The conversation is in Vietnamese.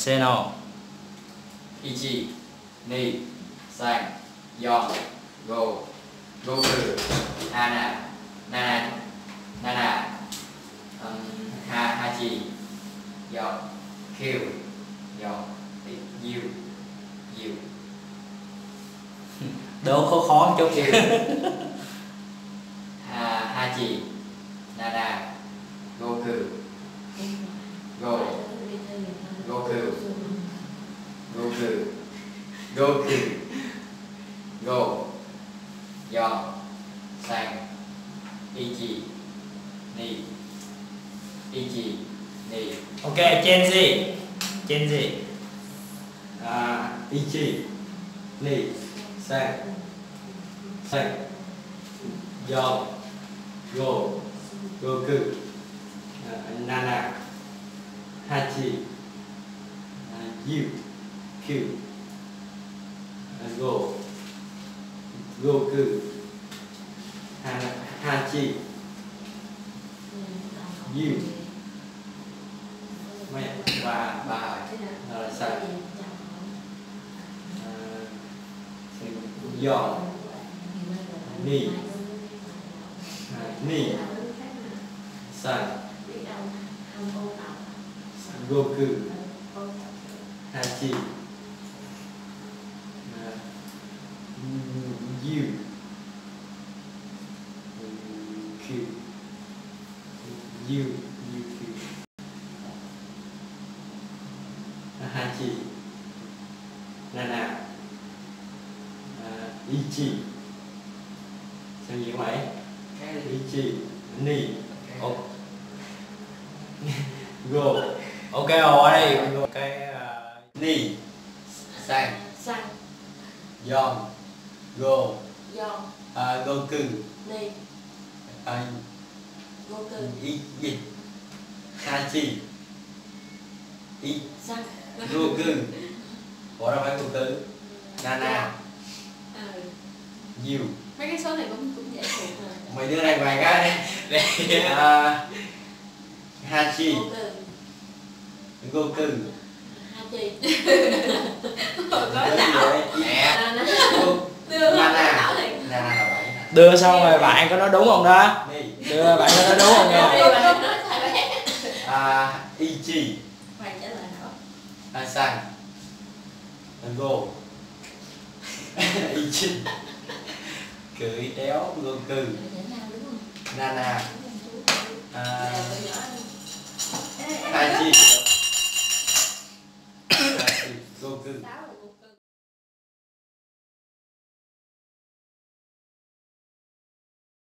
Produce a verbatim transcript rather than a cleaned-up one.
Seno. Ichi, Ni, Sang, Yon, Go, Goku, Hana, Nana, Nana, um, Ha, Hachi, Yon, Q, Yon, Yu, Yu. Đố khó khó một chút. Ha, Hachi, Nana, Goku, Go, Goku, Goku, Goku, Go, Yon, Sang, Ichi, Ni, Ichi, Ni. Ok, Gen Z. Gen Z. À, Ichi, Ni, Sang, Sang, Yon, Go, Goku, uh, Nana, Hachi, uh, Yu, Q, uh, Go, Goku, Hana, Hachi, Yu. Mẹ và Ba. rồi sao? Yon, Ni, Ni, Sang, Goku, Hachi, Yu, Q, Yu, Yu, Q, Hachi, Nana, uh, Ichi. Sao nhiều mày? Ichi, Ni, Oh. Go, Ok rồi đây. Cái uh... Ni, Sang, Sang, Yon, Go, Yon, uh, Goku, Ni, uh, Goku, Ichi, Hachi, I, Sang, Goku. Ủa đâu phải Goku. Nana, ừ. Yu. Mấy cái số này cũng cũng dễ thuộc rồi. Mày đưa này vài cái đi. À, Hachi, Goku, Goku. Hachi. Đưa Có gì não. vậy? Nè, nè. Go- Đưa Nana. não này. Nana là bảy. Đưa xong rồi bạn có nói đúng không đó? Ni. Đưa bạn có nói đúng không Đi nha? bạn nói sai bé. À, Ichi, Mày trả lời nào? à, Sang, Go. Ichi. Cưỡi đéo Goku. Mày trả nào đúng không? Nana, à, Nè, tụi nhỏ đi. Ê, ê, Hachi. Hachi, Goku. sáu